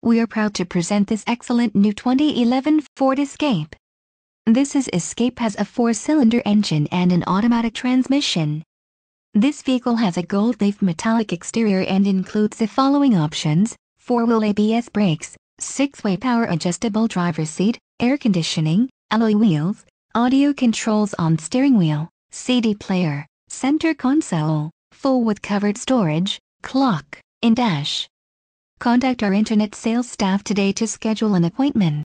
We are proud to present this excellent new 2011 Ford Escape. This Escape has a 4-cylinder engine and an automatic transmission. This vehicle has a gold leaf metallic exterior and includes the following options: 4-wheel ABS brakes, 6-way power adjustable driver's seat, air conditioning, alloy wheels, audio controls on steering wheel, CD player, center console, full with covered storage, clock, in-dash. Contact our internet sales staff today to schedule an appointment.